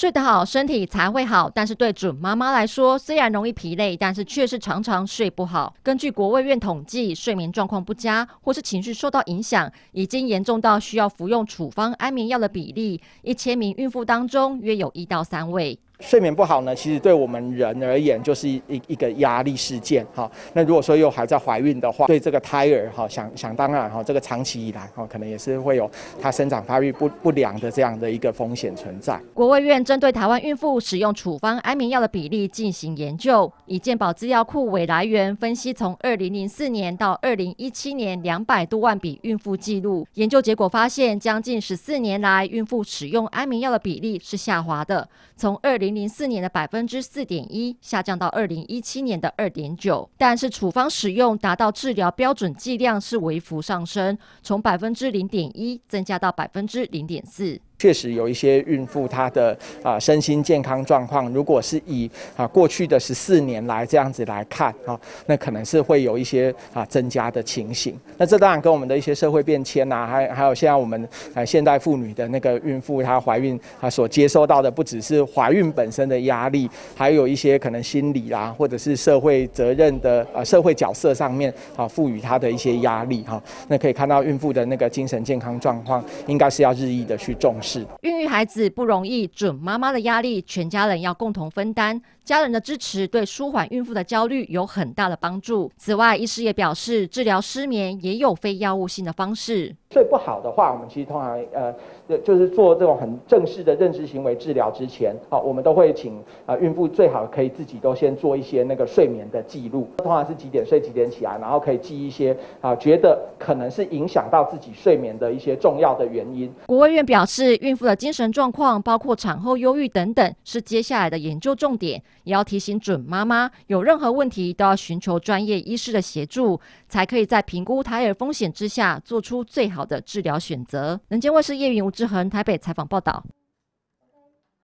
睡得好，身体才会好。但是对准妈妈来说，虽然容易疲累，但是却是常常睡不好。根据国卫院统计，睡眠状况不佳或是情绪受到影响，已经严重到需要服用处方安眠药的比例，1000名孕妇当中约有1到3位。 睡眠不好呢，其实对我们人而言就是一个压力事件哈。那如果说又还在怀孕的话，对这个胎儿哈，想当然哈，这个长期以来哈，可能也是会有它生长发育不良的这样的一个风险存在。 国卫院针对台湾孕妇使用处方安眠药的比例进行研究，以健保资料库为来源分析，从2004年到2017年200多万笔孕妇记录。研究结果发现，将近14年来，孕妇使用安眠药的比例是下滑的，从2004年的4.1%下降到2017年的2.9%，但是处方使用达到治疗标准剂量是微幅上升，从0.1%增加到0.4%。 确实有一些孕妇她的身心健康状况，如果是以过去的14年来这样子来看那可能是会有一些增加的情形。那这当然跟我们的一些社会变迁还有现在我们现代妇女的那个孕妇她怀孕所接收到的不只是怀孕本身的压力，还有一些可能心理啦，或者是社会责任的社会角色上面赋予她的一些压力那可以看到孕妇的那个精神健康状况应该是要日益的去重视。 孕育孩子不容易，准妈妈的压力全家人要共同分担。家人的支持对舒缓孕妇的焦虑有很大的帮助。此外，医师也表示，治疗失眠也有非药物性的方式。 睡不好的话，我们其实通常就是做这种很正式的认知行为治疗之前，我们都会请孕妇最好可以自己都先做一些那个睡眠的记录，通常是几点睡几点起来，然后可以记一些觉得可能是影响到自己睡眠的一些重要的原因。 国卫院表示，孕妇的精神状况，包括产后忧郁等等，是接下来的研究重点。也要提醒准妈妈，有任何问题都要寻求专业医师的协助，才可以在评估胎儿风险之下，做出最好的治疗选择。能见卫视叶云吴志恒台北采访报道。